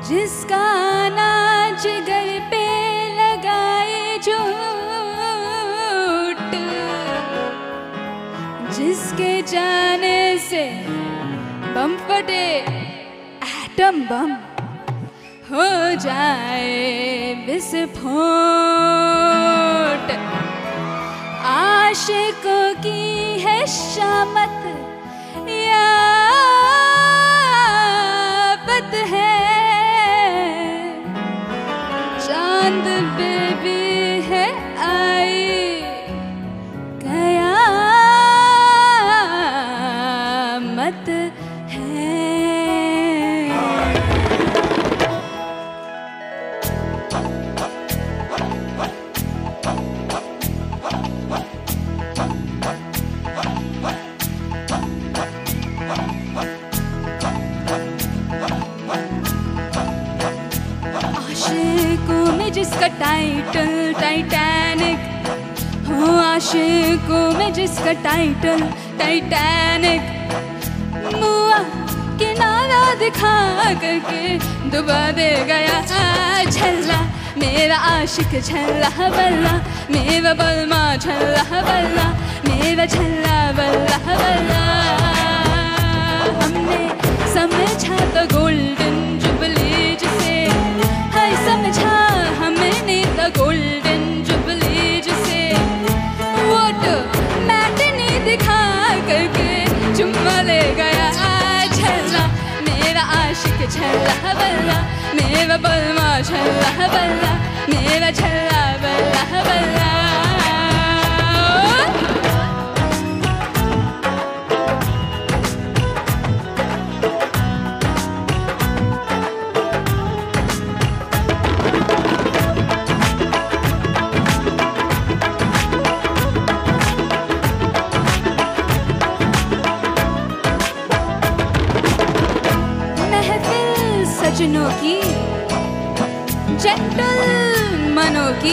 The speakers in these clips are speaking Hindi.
जिसका नाच जिगर पे लगाए झूठ, जिसके जाने से बम फटे एटम बम हो जाए विस्फोट। आशिकों की है शामत या आफत है, चांद पे भी है आई कयामत है। आशिकों में जिसका टाइटल टाइटैनिक हो, आशिकों में जिसका टाइटल टाइटैनिक, मुआ किनारा दिखा करके डुबा दे गया झल्ला मेरा आशिक झल्ला बल्ला, मेरा बलमा झल्ला बल्ला, मेरा झल्ला बल्ला बल्ला। हमने समझा तो गोल्डन जुबली जिसे, हाय समझा हमने तो गोल्डन जुबली जिसे, वो तो मैटनी दिखा करके चुम्मा ले गया झल्ला मेरा आशिक झल्ला बल्ला, मेरा बलमा झल्ला बल्ला, मेरा झल्ला बल्ला बल्ला। सजनों की जेंटलमैनों की,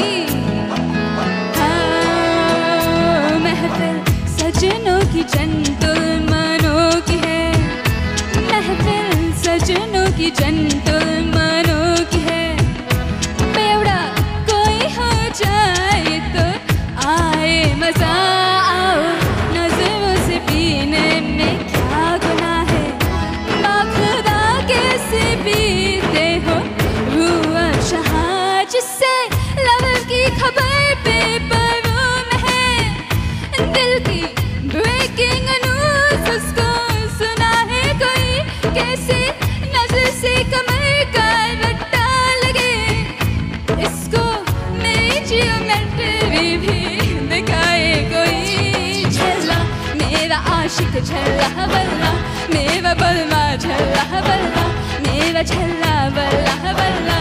हाँ महफिल सजनों की जेंटलमैनों की है, महफिल सजनों की जेंटलमैनों की है। बेवड़ा कोई हो जाए तो आए मजा, आओ नजरों से पीने में क्या गुनाह है, बाखुदा कैसे पीते हो रुआ शहा, जिससे लवर की खबर पेपरों में है, दिल की ब्रेकिंग न्यूज़ उसको सुना है कोई, कैसे नजर से कमर का रट्टा लगे, इसको मेरी जियोमेट्री भी दिखाए कोई। झल्ला मेरा आशिक झल्ला बल्ला, मेरा बलमा झल्ला बल्ला, मेरा झल्ला बल्ला बल्ला।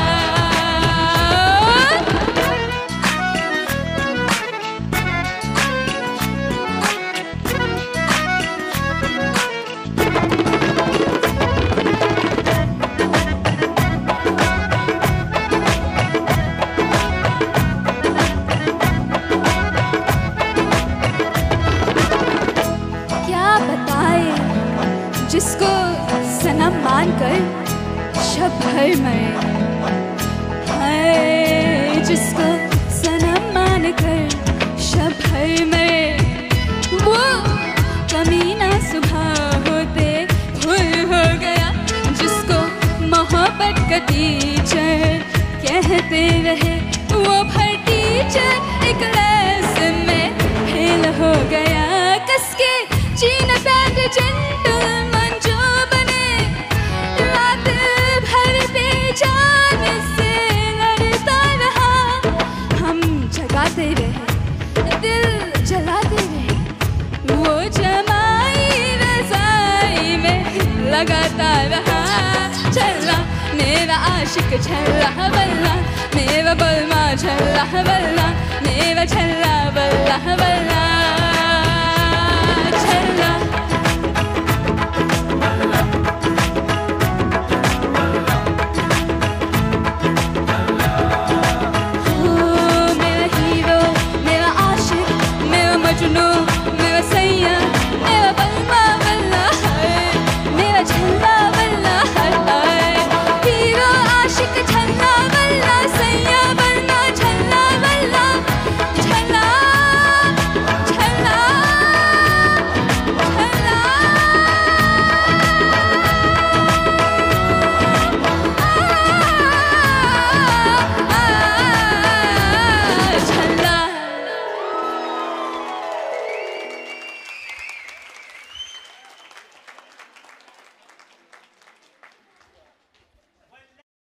क्या बताए जिसको सनम मानकर शब भर मरे, हाय जिसको सनम मानकर शब भर मरे, वो कमीना सुबह होते हुए हो गया, जिसको मोहब्बत का टीचर कहते रहे, वो भर टीचर एक लेसन में फेल हो गया। कसके चीन पैंट जेंटलमैन जो बने, रात भर बेजान से लड़ता रहा, हम जगाते रहे दिल जलाते रहे, वो जमाई रज़ाई में लगाता रहा। झल्ला मेरा आशिक झल्ला बल्ला, मेरा बलमा झल्ला बल्ला, मेरा झल्ला बल्ला बल्ला।